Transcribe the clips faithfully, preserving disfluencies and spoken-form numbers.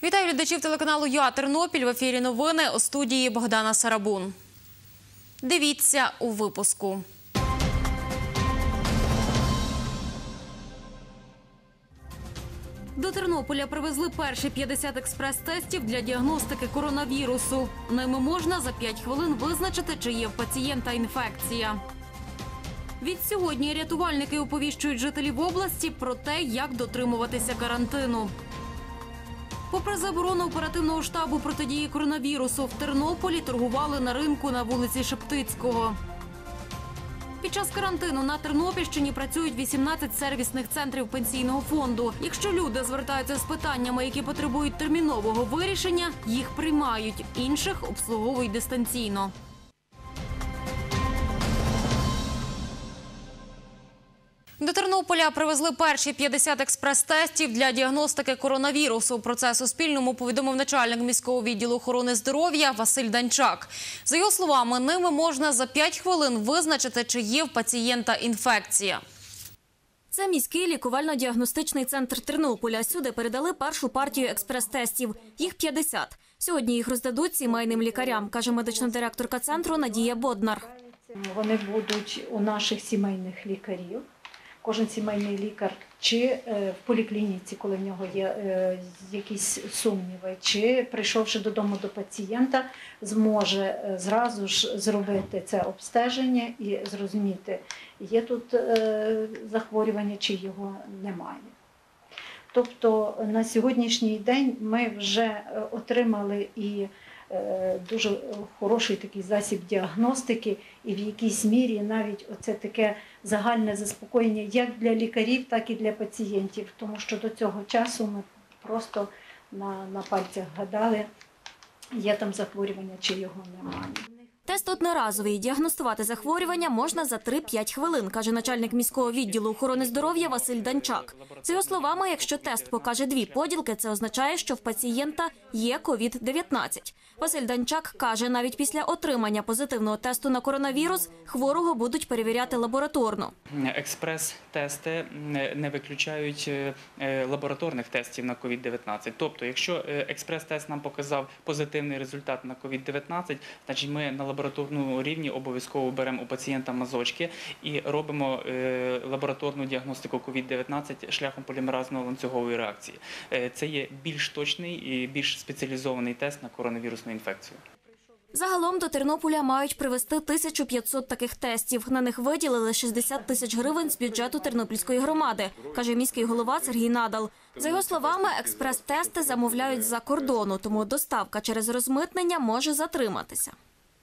Вітаю глядачів телеканалу ЮА Тернопіль. В ефірі новини, у студії Богдана Сарабун. Дивіться у випуску. До Тернополя привезли перші п'ятдесят експрес-тестів для діагностики коронавірусу. Ними можна за п'ять хвилин визначити, чи є в пацієнта інфекція. Відсьогодні рятувальники оповіщують жителів області про те, як дотримуватися карантину. Попри заборону оперативного штабу протидії коронавірусу, в Тернополі торгували на ринку на вулиці Шептицького. Під час карантину на Тернопільщині працюють вісімнадцять сервісних центрів пенсійного фонду. Якщо люди звертаються з питаннями, які потребують термінового вирішення, їх приймають, інших обслуговують дистанційно. До Тернополя привезли перші п'ятдесят експрес-тестів для діагностики коронавірусу. Про це Суспільному повідомив начальник міського відділу охорони здоров'я Василь Данчак. За його словами, ними можна за п'ять хвилин визначити, чи є в пацієнта інфекція. Це міський лікувально-діагностичний центр Тернополя. Сюди передали першу партію експрес-тестів. Їх п'ятдесят. Сьогодні їх роздадуть сімейним лікарям, каже медична директорка центру Надія Боднар. Вони будуть у наших сімейних лікарів. Кожен сімейний лікар, чи в поліклініці, коли в нього є якісь сумніви, чи прийшовши додому до пацієнта, зможе зразу ж зробити це обстеження і зрозуміти, є тут захворювання, чи його немає. Тобто на сьогоднішній день ми вже отримали і дуже хороший такий засіб діагностики, і в якійсь мірі навіть оце таке загальне заспокоєння як для лікарів, так і для пацієнтів, тому що до цього часу ми просто на, на пальцях гадали, є там захворювання, чи його немає. Тест одноразовий. Діагностувати захворювання можна за три-п'ять хвилин, каже начальник міського відділу охорони здоров'я Василь Данчак. За його словами, якщо тест покаже дві поділки, це означає, що в пацієнта є ковід дев'ятнадцять. Василь Данчак каже, навіть після отримання позитивного тесту на коронавірус хворого будуть перевіряти лабораторно. Експрес-тести не виключають лабораторних тестів на ковід дев'ятнадцять. Тобто, якщо експрес-тест нам показав позитивний результат на ковід дев'ятнадцять, значить ми на лабораторному рівні обов'язково беремо у пацієнта мазочки і робимо лабораторну діагностику ковід дев'ятнадцять шляхом полімеразно-ланцюгової реакції. Це є більш точний і більш спеціалізований тест на коронавірусну інфекцію. Загалом до Тернополя мають привезти тисячу п'ятсот таких тестів. На них виділили шістдесят тисяч гривень з бюджету Тернопільської громади, каже міський голова Сергій Надал. За його словами, експрес-тести замовляють з-за кордону, тому доставка через розмитнення може затриматися.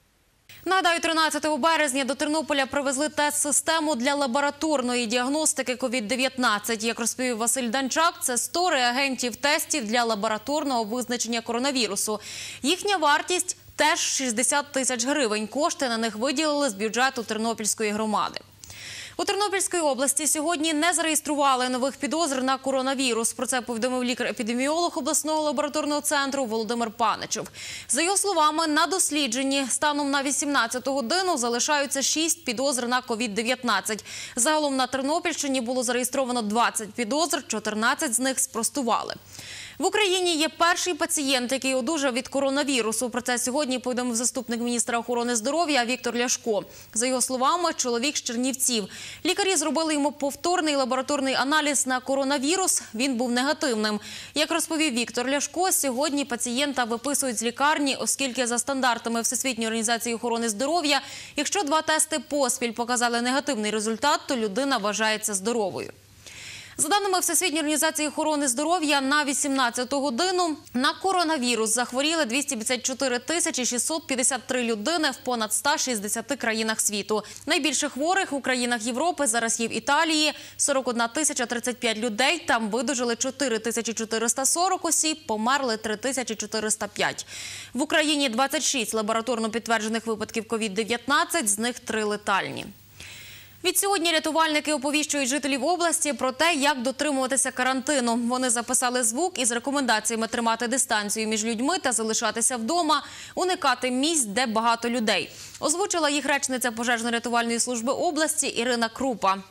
Нагадаю, тринадцятого березня до Тернополя привезли тест-систему для лабораторної діагностики ковід дев'ятнадцять. Як розповів Василь Данчак, це сто реагентів тестів для лабораторного визначення коронавірусу. Їхня вартість – теж шістдесят тисяч гривень. Кошти на них виділили з бюджету Тернопільської громади. У Тернопільській області сьогодні не зареєстрували нових підозр на коронавірус. Про це повідомив лікар-епідеміолог обласного лабораторного центру Володимир Паничев. За його словами, на дослідженні станом на вісімнадцяту годину залишаються шість підозр на ковід дев'ятнадцять. Загалом на Тернопільщині було зареєстровано двадцять підозр, чотирнадцять з них спростували. В Україні є перший пацієнт, який одужав від коронавірусу. Про це сьогодні повідомив заступник міністра охорони здоров'я Віктор Ляшко. За його словами, чоловік з Чернівців. Лікарі зробили йому повторний лабораторний аналіз на коронавірус. Він був негативним. Як розповів Віктор Ляшко, сьогодні пацієнта виписують з лікарні, оскільки за стандартами Всесвітньої організації охорони здоров'я, якщо два тести поспіль показали негативний результат, то людина вважається здоровою. За даними Всесвітньої організації охорони здоров'я, на вісімнадцяту годину на коронавірус захворіли двісті п'ятдесят чотири тисячі шістсот п'ятдесят три людини в понад ста шістдесяти країнах світу. Найбільше хворих у країнах Європи зараз є в Італії – сорок одна тисяча тридцять п'ять людей, там видужали чотири тисячі чотириста сорок осіб, померли три тисячі чотириста п'ять. В Україні двадцять шість лабораторно підтверджених випадків ковід дев'ятнадцять, з них три летальні. Відсьогодні рятувальники оповіщують жителів області про те, як дотримуватися карантину. Вони записали звук із рекомендаціями тримати дистанцію між людьми та залишатися вдома, уникати місць, де багато людей. Озвучила їх речниця пожежно-рятувальної служби області Ірина Крупа.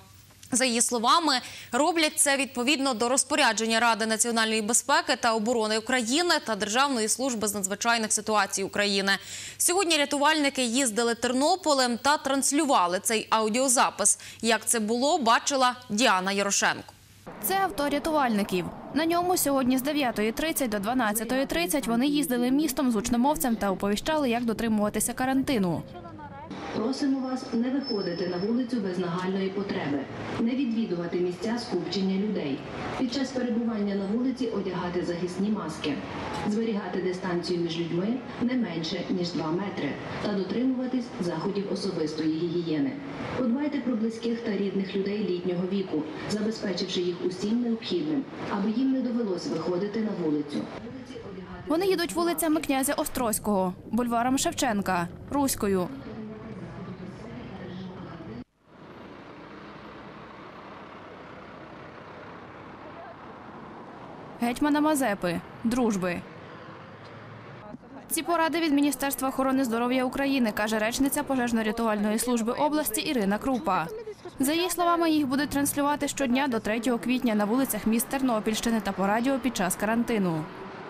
За її словами, роблять це відповідно до розпорядження Ради національної безпеки та оборони України та Державної служби з надзвичайних ситуацій України. Сьогодні рятувальники їздили Тернополем та транслювали цей аудіозапис. Як це було, бачила Діана Ярошенко. Це авто рятувальників. На ньому сьогодні з дев'ятої тридцять до дванадцятої тридцять вони їздили містом з гучномовцем та оповіщали, як дотримуватися карантину. Просимо вас не виходити на вулицю без нагальної потреби, не відвідувати місця скупчення людей. Під час перебування на вулиці одягати захисні маски, зберігати дистанцію між людьми не менше, ніж два метри та дотримуватись заходів особистої гігієни. Подбайте про близьких та рідних людей літнього віку, забезпечивши їх усім необхідним, аби їм не довелось виходити на вулицю. Вони їдуть вулицями князя Острозького, бульваром Шевченка, Руською. Гетьмана Мазепи, Дружби. Ці поради від Міністерства охорони здоров'я України, каже речниця пожежно-рятувальної служби області Ірина Крупа. За її словами, їх будуть транслювати щодня до третього квітня на вулицях міст Тернопільщини та по радіо під час карантину.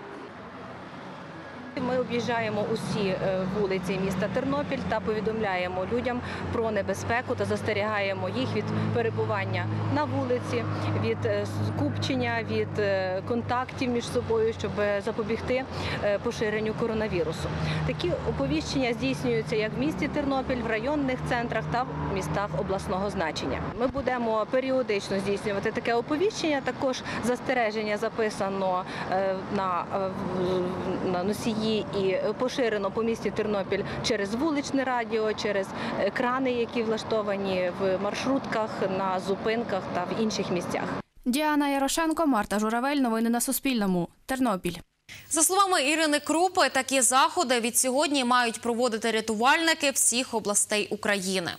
Ми об'їжджаємо усі вулиці міста Тернопіль та повідомляємо людям про небезпеку та застерігаємо їх від перебування на вулиці, від скупчення, від контактів між собою, щоб запобігти поширенню коронавірусу. Такі оповіщення здійснюються як в місті Тернопіль, в районних центрах та в містах обласного значення. Ми будемо періодично здійснювати таке оповіщення, також застереження записано на, на носії і поширено по місті Тернопіль через вуличне радіо, через екрани, які влаштовані в маршрутках, на зупинках та в інших місцях. Діана Ярошенко, Марта Журавель. Новини на Суспільному. Тернопіль. За словами Ірини Крупи, такі заходи від сьогодні мають проводити рятувальники всіх областей України.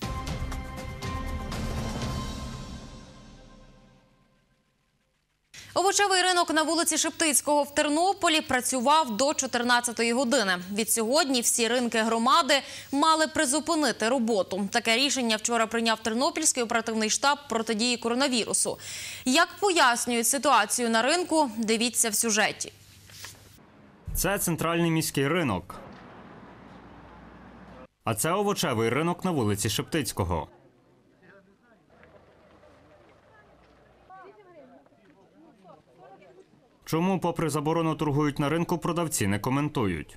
Овочевий ринок на вулиці Шептицького в Тернополі працював до чотирнадцятої години. Відсьогодні всі ринки громади мали призупинити роботу. Таке рішення вчора прийняв Тернопільський оперативний штаб протидії коронавірусу. Як пояснюють ситуацію на ринку, дивіться в сюжеті. Це центральний міський ринок. А це овочевий ринок на вулиці Шептицького. Чому, попри заборону, торгують на ринку, продавці не коментують.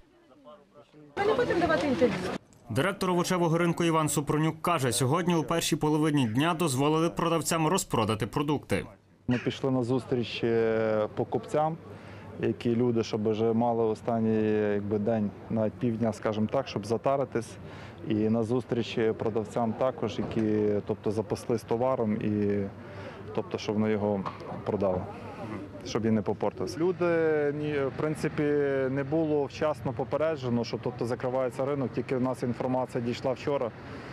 Ми не будемо давати інтерв'ю. Директор овочевого ринку Іван Супронюк каже, сьогодні у першій половині дня дозволили продавцям розпродати продукти. Ми пішли на зустріч покупцям, які люди, щоб вже мали останній якби, день, навіть півдня, скажімо так, щоб затаритись. І на зустріч продавцям також, які тобто, запаслись товаром, і, тобто, щоб вони його продали, щоб він не попортився. Люди, в принципі, не було вчасно попереджено, що тобто, закривається ринок, тільки в нас інформація дійшла вчора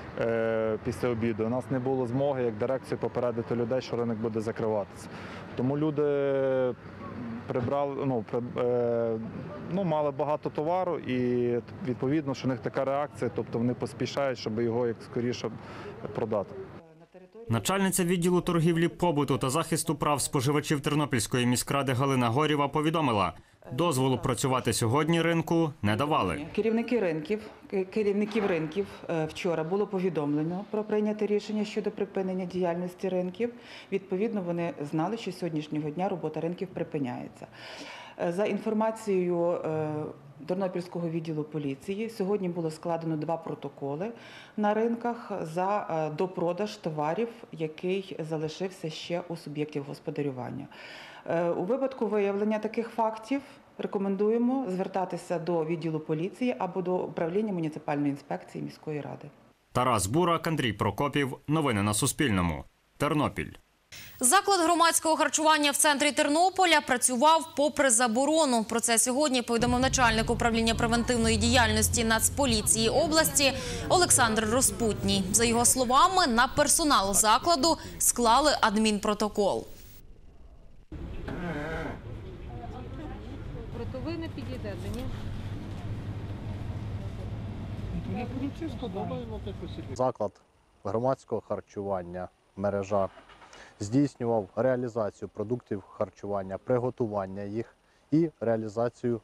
е, після обіду. У нас не було змоги, як дирекцію, попередити людей, що ринок буде закриватися. Тому люди прибрали, ну, при, е, ну, мали багато товару і, відповідно, що в них така реакція, тобто вони поспішають, щоб його як скоріше продати. Начальниця відділу торгівлі, побуту та захисту прав споживачів Тернопільської міськради Галина Горєва повідомила, дозволу працювати сьогодні ринку не давали. Керівники ринків, керівників ринків вчора було повідомлено про прийняте рішення щодо припинення діяльності ринків. Відповідно, вони знали, що з сьогоднішнього дня робота ринків припиняється. За інформацією Тернопільського відділу поліції, сьогодні було складено два протоколи на ринках за допродаж товарів, який залишився ще у суб'єктів господарювання. У випадку виявлення таких фактів рекомендуємо звертатися до відділу поліції або до управління муніципальної інспекції міської ради. Тарас Бурак, Андрій Прокопів. Новини на Суспільному. Тернопіль. Заклад громадського харчування в центрі Тернополя працював попри заборону. Про це сьогодні повідомив начальник управління превентивної діяльності Нацполіції області Олександр Розпутній. За його словами, на персонал закладу склали адмінпротокол. Проте ви не підійдете, ні? Заклад громадського харчування мережа, здійснював реалізацію продуктів харчування, приготування їх і реалізацію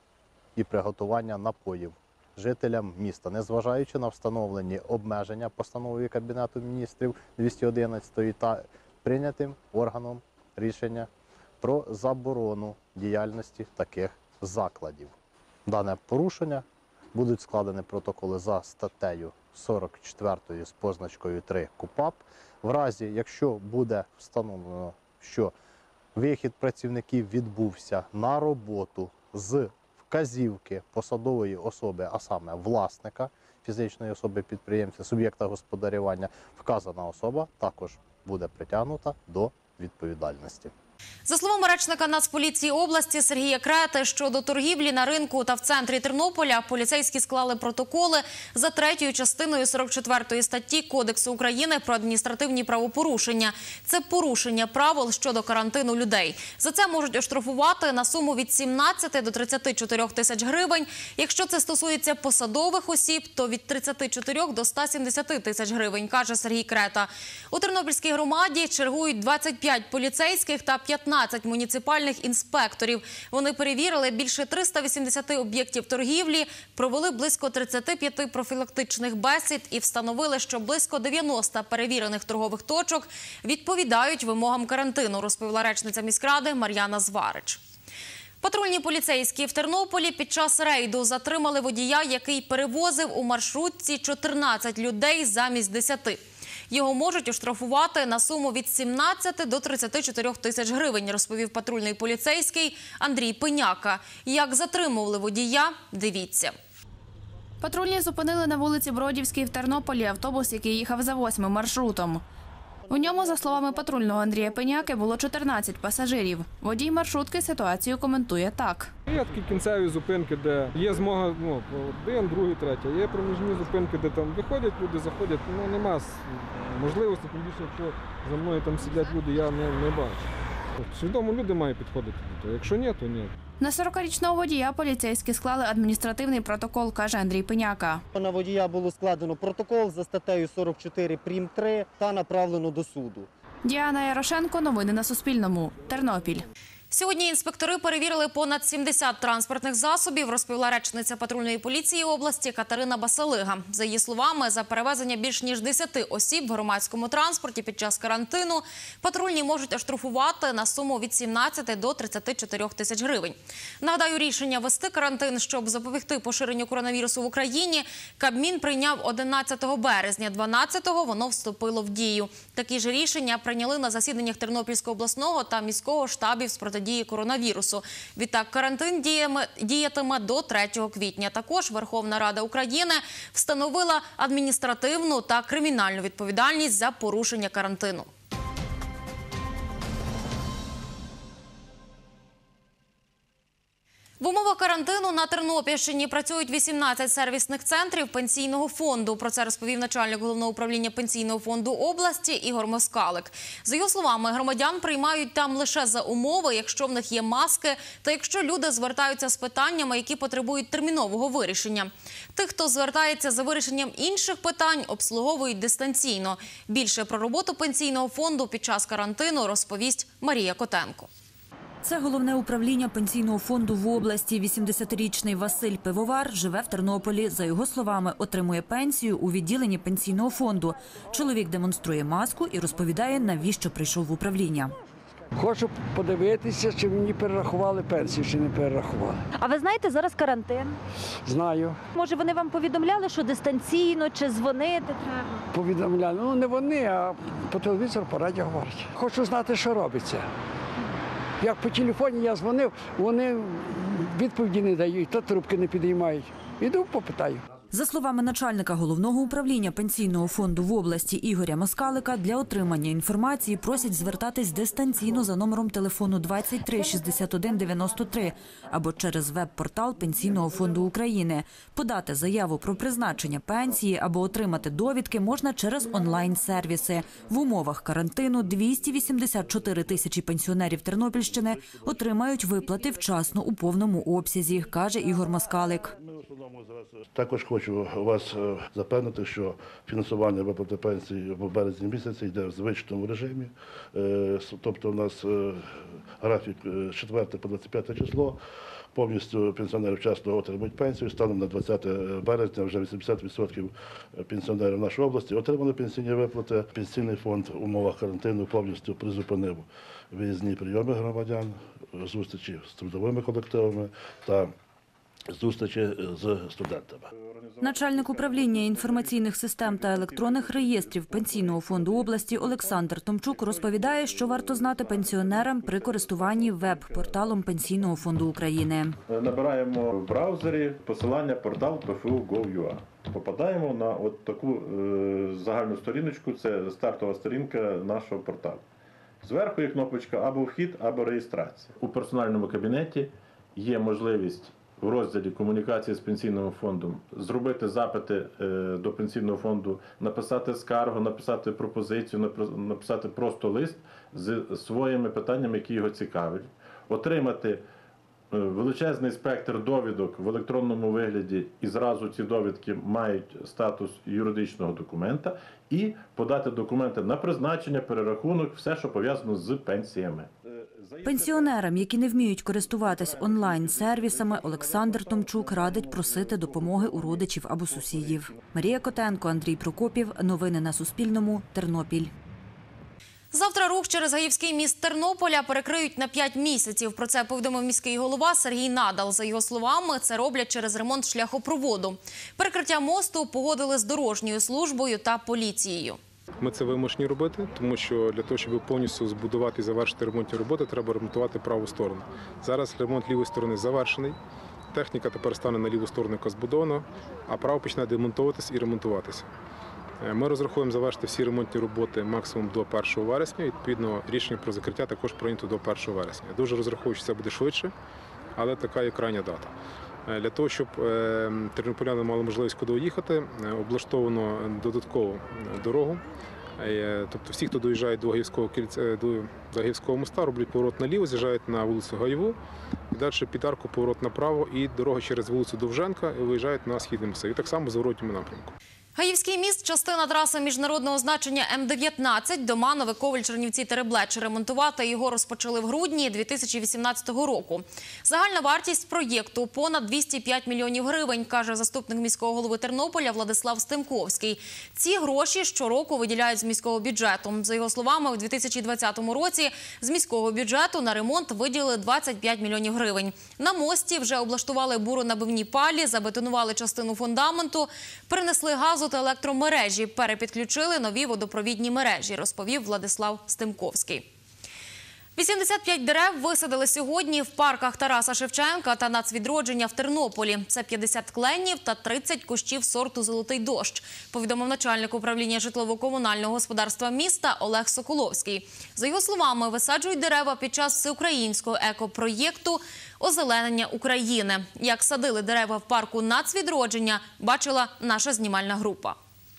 і приготування напоїв жителям міста, незважаючи на встановлені обмеження постановою Кабінету міністрів двісті одинадцять та прийнятим органом рішення про заборону діяльності таких закладів. Дане порушення будуть складені протоколи за статтею сорок чотири з позначкою три КУпАП. В разі, якщо буде встановлено, що вихід працівників відбувся на роботу з вказівки посадової особи, а саме власника, фізичної особи підприємця, суб'єкта господарювання, вказана особа також буде притягнута до відповідальності. За словами речника Нацполіції області Сергія Крети, щодо торгівлі на ринку та в центрі Тернополя поліцейські склали протоколи за третьою частиною сорок четвертої статті Кодексу України про адміністративні правопорушення. Це порушення правил щодо карантину людей. За це можуть оштрафувати на суму від сімнадцяти до тридцяти чотирьох тисяч гривень. Якщо це стосується посадових осіб, то від тридцяти чотирьох до ста сімдесяти тисяч гривень, каже Сергій Крета. У Тернопільській громаді чергують двадцять п'ять поліцейських та п'ятнадцять муніципальних інспекторів. Вони перевірили більше триста вісімдесят об'єктів торгівлі, провели близько тридцяти п'яти профілактичних бесід і встановили, що близько дев'яноста перевірених торгових точок відповідають вимогам карантину, розповіла речниця міськради Мар'яна Зварич. Патрульні поліцейські в Тернополі під час рейду затримали водія, який перевозив у маршрутці чотирнадцять людей замість десяти. Його можуть оштрафувати на суму від сімнадцяти до тридцяти чотирьох тисяч гривень, розповів патрульний поліцейський Андрій Пеняка. Як затримували водія, дивіться. Патрульні зупинили на вулиці Бродівській в Тернополі автобус, який їхав за восьмим маршрутом. У ньому, за словами патрульного Андрія Пеняки, було чотирнадцять пасажирів. Водій маршрутки ситуацію коментує так. Є такі кінцеві зупинки, де є змога, ну, один, другий, третій. Є проміжні зупинки, де там виходять люди, заходять, ну, нема можливості, тим більше, якщо за мною там сидять люди, я не, не бачу. Свідомо люди мають підходити до того. Якщо ні, то ні. На сорокарічного водія поліцейські склали адміністративний протокол, каже Андрій Пеняка. На водія було складено протокол за статтею сорок чотири прим. три та направлено до суду. Діана Ярошенко, новини на Суспільному, Тернопіль. Сьогодні інспектори перевірили понад сімдесят транспортних засобів, розповіла речниця патрульної поліції області Катерина Басалига. За її словами, за перевезення більш ніж десяти осіб в громадському транспорті під час карантину патрульні можуть оштрафувати на суму від сімнадцяти до тридцяти чотирьох тисяч гривень. Нагадаю, рішення ввести карантин, щоб запобігти поширенню коронавірусу в Україні, Кабмін прийняв одинадцятого березня. дванадцятого воно вступило в дію. Такі ж рішення прийняли на засіданнях Тернопільського обласного та міського штабів з протидії коронавірусу. Відтак, карантин діятиме до третього квітня. Також Верховна Рада України встановила адміністративну та кримінальну відповідальність за порушення карантину. В умовах карантину на Тернопільщині працюють вісімнадцять сервісних центрів пенсійного фонду. Про це розповів начальник Головного управління пенсійного фонду області Ігор Москалик. За його словами, громадян приймають там лише за умови, якщо в них є маски, та якщо люди звертаються з питаннями, які потребують термінового вирішення. Тих, хто звертається за вирішенням інших питань, обслуговують дистанційно. Більше про роботу пенсійного фонду під час карантину розповість Марія Котенко. Це головне управління пенсійного фонду в області. вісімдесятирічний Василь Пивовар живе в Тернополі. За його словами, отримує пенсію у відділенні пенсійного фонду. Чоловік демонструє маску і розповідає, навіщо прийшов в управління. Хочу подивитися, чи мені перерахували пенсію, чи не перерахували. А ви знаєте, зараз карантин? Знаю. Може, вони вам повідомляли, що дистанційно, чи дзвонити треба? Повідомляли. Ну, не вони, а по телевізору, по радіо говорять. Хочу знати, що робиться. Як по телефоні я дзвонив, вони відповіді не дають, то трубки не підіймають. Іду, попитаю. За словами начальника Головного управління пенсійного фонду в області Ігоря Москалика, для отримання інформації просять звертатись дистанційно за номером телефону двадцять три шістдесят один дев'яносто три або через веб-портал Пенсійного фонду України. Подати заяву про призначення пенсії або отримати довідки можна через онлайн-сервіси. В умовах карантину двісті вісімдесят чотири тисячі пенсіонерів Тернопільщини отримають виплати вчасно у повному обсязі, каже Ігор Москалик. Також хочу вас запевнити, що фінансування виплати пенсії в березні місяці йде в звичному режимі. Тобто у нас графік з четвертого по двадцять п'яте число. Повністю пенсіонери вчасно отримують пенсію. Станом на двадцяте березня вже вісімдесят відсотків пенсіонерів нашої області отримали пенсійні виплати. Пенсійний фонд в умовах карантину повністю призупинив виїзні прийоми громадян, зустрічі з трудовими колективами та зустрічі з студентами. Начальник управління інформаційних систем та електронних реєстрів Пенсійного фонду області Олександр Томчук розповідає, що варто знати пенсіонерам при користуванні веб-порталом Пенсійного фонду України. Набираємо в браузері посилання портал пе еф у крапка гов крапка ю а. Попадаємо на от таку е, загальну сторіночку, це стартова сторінка нашого порталу. Зверху є кнопочка або вхід, або реєстрація. У персональному кабінеті є можливість в розділі комунікації з пенсійним фондом зробити запити до пенсійного фонду, написати скаргу, написати пропозицію, написати просто лист з своїми питаннями, які його цікавлять, отримати величезний спектр довідок в електронному вигляді, і зразу ці довідки мають статус юридичного документа, і подати документи на призначення, перерахунок, все, що пов'язано з пенсіями. Пенсіонерам, які не вміють користуватись онлайн-сервісами, Олександр Томчук радить просити допомоги у родичів або сусідів. Марія Котенко, Андрій Прокопів. Новини на Суспільному. Тернопіль. Завтра рух через Гаївський міст Тернополя перекриють на п'ять місяців. Про це повідомив міський голова Сергій Надал. За його словами, це роблять через ремонт шляхопроводу. Перекриття мосту погодили з дорожньою службою та поліцією. Ми це вимушені робити, тому що для того, щоб повністю збудувати і завершити ремонтні роботи, треба ремонтувати праву сторону. Зараз ремонт лівої сторони завершений. Техніка тепер стане на ліву сторону, яка збудована, а право почне демонтуватися і ремонтуватися. Ми розраховуємо завершити всі ремонтні роботи максимум до першого вересня. Відповідно, рішення про закриття також прийнято до першого вересня. Я дуже розраховую, що це буде швидше, але така є крайня дата. Для того, щоб тернополяни мали можливість куди їхати, облаштовано додаткову дорогу. Тобто всі, хто доїжджає до Гаївського кільця, до Гаївського моста, роблять поворот наліво, з'їжджають на вулицю Гаїву, і далі під арку поворот направо і дорога через вулицю Довженка і виїжджають на східний масив. І так само в зворотньому напрямку. Гаївський міст – частина траси міжнародного значення Ем дев'ятнадцять Доманове, Ковель, Чернівці, Тереблечі. Ремонтувати його розпочали в грудні дві тисячі вісімнадцятого року. Загальна вартість проєкту – понад двісті п'ять мільйонів гривень, каже заступник міського голови Тернополя Владислав Стемковський. Ці гроші щороку виділяють з міського бюджету. За його словами, у дві тисячі двадцятому році з міського бюджету на ремонт виділили двадцять п'ять мільйонів гривень. На мості вже облаштували буронабивні палі, забетонували частину фундаменту, принесли газу та електромережі, перепідключили нові водопровідні мережі, розповів Владислав Стемковський. вісімдесят п'ять дерев висадили сьогодні в парках Тараса Шевченка та Нацвідродження в Тернополі. Це п'ятдесят кленів та тридцять кущів сорту «Золотий дощ», повідомив начальник управління житлово-комунального господарства міста Олег Соколовський. За його словами, висаджують дерева під час всеукраїнського екопроєкту «Озеленення України». Як садили дерева в парку Нацвідродження, бачила наша знімальна група.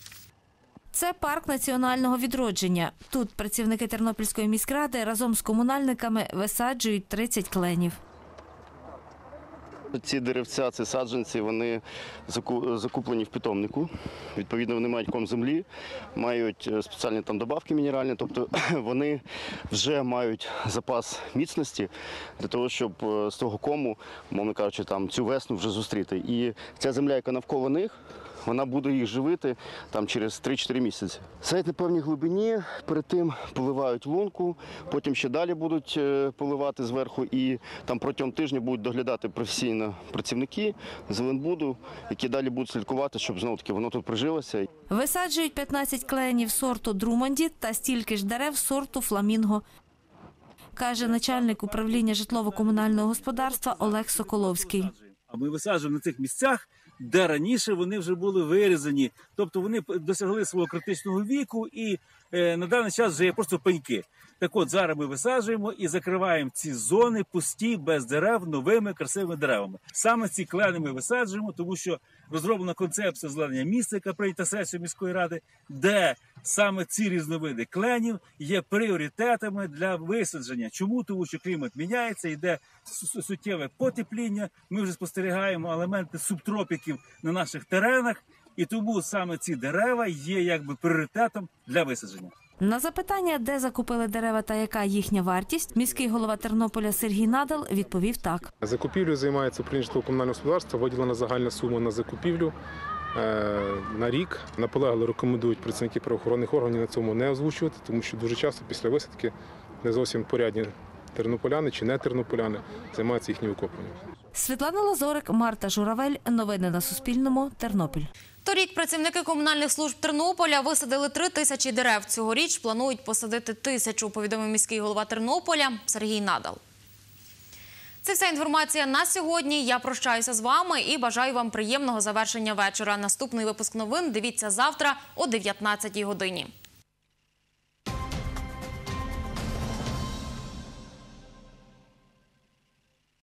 Це парк національного відродження. Тут працівники Тернопільської міськради разом з комунальниками висаджують тридцять кленів. Ці деревця, ці саджанці, вони закуплені в питомнику. Відповідно, вони мають ком землі, мають спеціальні там добавки мінеральні, тобто вони вже мають запас міцності для того, щоб з того кому, мовно кажучи, там цю весну вже зустріти. І ця земля, яка навколо них, вона буде їх живити там через три-чотири місяці. Садять на певній глибині, перед тим поливають лунку, потім ще далі будуть поливати зверху і там протягом тижня будуть доглядати професійно працівники Зеленбуду, які далі будуть слідкувати, щоб знову-таки воно тут прижилося. Висаджують п'ятнадцять кленів сорту Друмонді та стільки ж дерев сорту Фламінго, каже начальник управління житлово-комунального господарства Олег Соколовський. А ми висаджуємо на цих місцях, де раніше вони вже були вирізані. Тобто вони досягли свого критичного віку і е, на даний час вже є просто пеньки. Так от, зараз ми висаджуємо і закриваємо ці зони пусті, без дерев, новими красивими деревами. Саме ці клени ми висаджуємо, тому що розроблена концепція озеленення міста, яка прийнята сесією міської ради, де саме ці різновиди кленів є пріоритетами для висадження. Чому? Тому що клімат міняється, йде суттєве потепління, ми вже спостерігаємо елементи субтропіків на наших теренах, і тому саме ці дерева є якби пріоритетом для висадження. На запитання, де закупили дерева та яка їхня вартість, міський голова Тернополя Сергій Надал відповів так. Закупівлею займається управління житлово-комунального господарства, виділена загальна сума на закупівлю на рік. Наполегливо рекомендують працівники правоохоронних органів на цьому не озвучувати, тому що дуже часто після висадки не зовсім порядні тернополяни чи не тернополяни займаються їхнім викопуванням. Світлана Лазорик, Марта Журавель. Новини на Суспільному. Тернопіль. Торік працівники комунальних служб Тернополя висадили три тисячі дерев. Цьогоріч планують посадити тисячу, повідомив міський голова Тернополя Сергій Надал. Це вся інформація на сьогодні. Я прощаюся з вами і бажаю вам приємного завершення вечора. Наступний випуск новин дивіться завтра о дев'ятнадцятій годині.